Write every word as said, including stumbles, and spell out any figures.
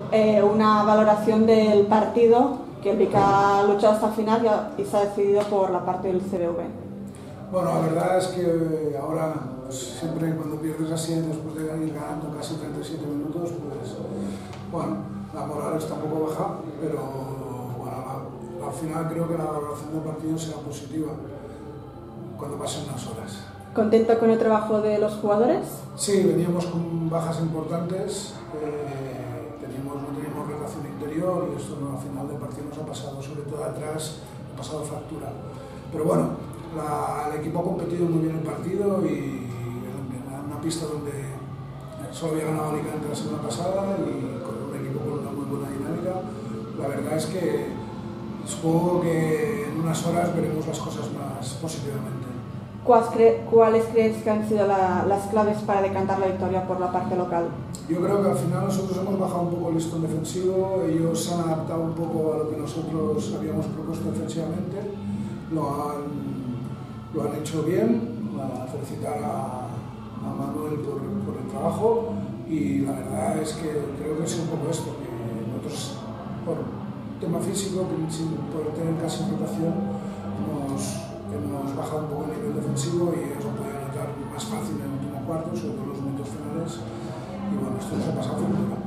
eh, una valoración del partido, que el Vica ha luchado hasta el final y, y se ha decidido por la parte del C B V. Bueno, la verdad es que ahora, pues, siempre cuando pierdes así, después de ir ganando casi treinta y siete minutos, pues, bueno, la moral está un poco baja, pero bueno, la, al final creo que la valoración del partido será positiva cuando pasen unas horas. ¿Contento con el trabajo de los jugadores? Sí, veníamos con bajas importantes, eh, teníamos, no teníamos relación interior y esto no, al final del partido nos ha pasado, sobre todo atrás, ha pasado factura. Pero bueno, la, el equipo ha competido muy bien el partido y en una pista donde solo había ganado Alicante la semana pasada y con un equipo con una muy buena dinámica. La verdad es que supongo que en unas horas veremos las cosas más positivamente. ¿Cuáles crees que han sido la, las claves para decantar la victoria por la parte local? Yo creo que al final nosotros hemos bajado un poco el listón defensivo, ellos se han adaptado un poco a lo que nosotros habíamos propuesto defensivamente, lo han, lo han hecho bien, a felicitar a, a Manuel por, por el trabajo y la verdad es que creo que es un poco esto, que nosotros por tema físico, sin poder tener casi rotación, hemos hemos bajado un poco el nivel defensivo y eso puede notar más fácil en el último cuarto, sobre todo en los minutos finales, y bueno, esto nos ha pasado.